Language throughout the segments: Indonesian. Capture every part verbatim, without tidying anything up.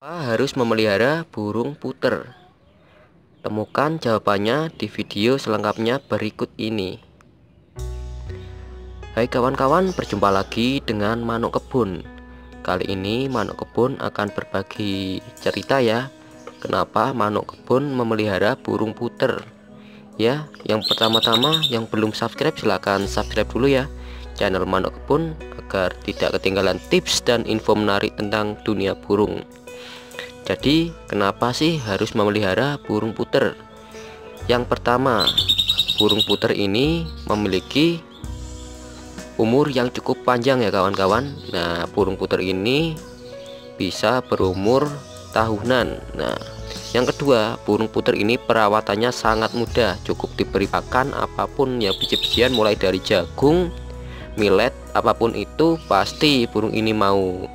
Harus memelihara burung puter? Temukan jawabannya di video selengkapnya berikut ini. Hai kawan-kawan, berjumpa lagi dengan Manuk Kebun. Kali ini Manuk Kebun akan berbagi cerita ya, kenapa Manuk Kebun memelihara burung puter. Ya, yang pertama-tama yang belum subscribe silahkan subscribe dulu ya channel Manuk Kebun agar tidak ketinggalan tips dan info menarik tentang dunia burung. Jadi kenapa sih harus memelihara burung puter? Yang pertama, burung puter ini memiliki umur yang cukup panjang ya kawan-kawan. Nah, burung puter ini bisa berumur tahunan. Nah, yang kedua, burung puter ini perawatannya sangat mudah, cukup diberi pakan apapun ya, biji-bijian mulai dari jagung, millet, apapun itu pasti burung ini mau.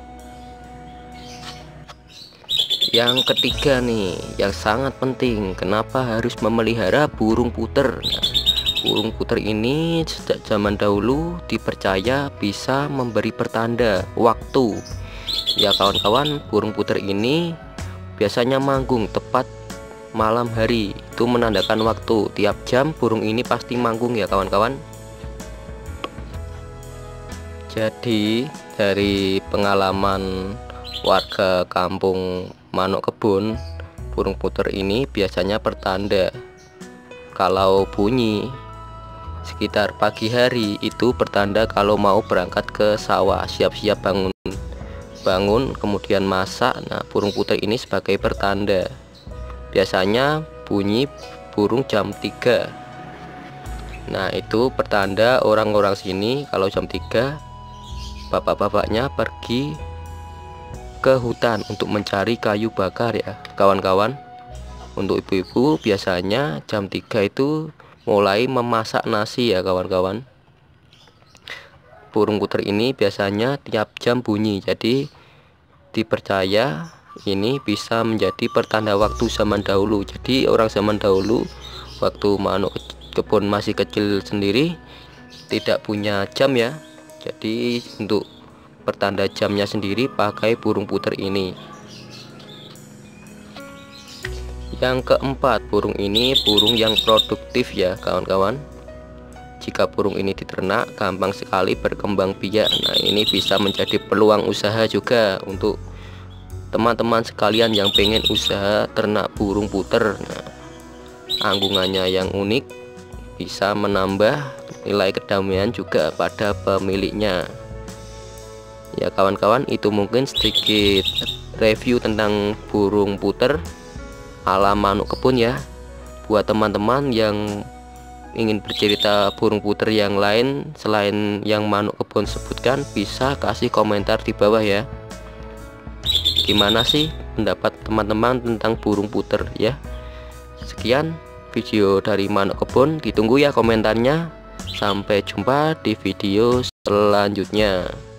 Yang ketiga nih, yang sangat penting, kenapa harus memelihara burung puter? Nah, burung puter ini sejak zaman dahulu dipercaya bisa memberi pertanda waktu. Ya kawan-kawan, burung puter ini biasanya manggung tepat malam hari, itu menandakan waktu. Tiap jam burung ini pasti manggung ya kawan-kawan. Jadi dari pengalaman warga kampung Manuk Kebun, burung puter ini biasanya pertanda kalau bunyi sekitar pagi hari, itu pertanda kalau mau berangkat ke sawah, siap-siap bangun bangun kemudian masak. Nah, burung puter ini sebagai pertanda biasanya bunyi burung jam tiga. Nah, itu pertanda orang-orang sini kalau jam tiga bapak-bapaknya pergi ke hutan untuk mencari kayu bakar ya kawan-kawan. Untuk ibu-ibu biasanya jam tiga itu mulai memasak nasi ya kawan-kawan. Burung puter ini biasanya tiap jam bunyi, jadi dipercaya ini bisa menjadi pertanda waktu zaman dahulu. Jadi orang zaman dahulu waktu Manuk Kebun masih kecil sendiri tidak punya jam ya, jadi untuk pertanda jamnya sendiri pakai burung puter ini. Yang keempat, burung ini burung yang produktif ya kawan-kawan. Jika burung ini diternak gampang sekali berkembang biak. Nah, ini bisa menjadi peluang usaha juga untuk teman-teman sekalian yang pengen usaha ternak burung puter. Nah, anggungannya yang unik bisa menambah nilai kedamaian juga pada pemiliknya. Ya kawan-kawan, itu mungkin sedikit review tentang burung puter ala Manuk Kebun ya. Buat teman-teman yang ingin bercerita burung puter yang lain selain yang Manuk Kebun sebutkan, bisa kasih komentar di bawah ya. Gimana sih pendapat teman-teman tentang burung puter ya? Sekian video dari Manuk Kebun, ditunggu ya komentarnya. Sampai jumpa di video selanjutnya.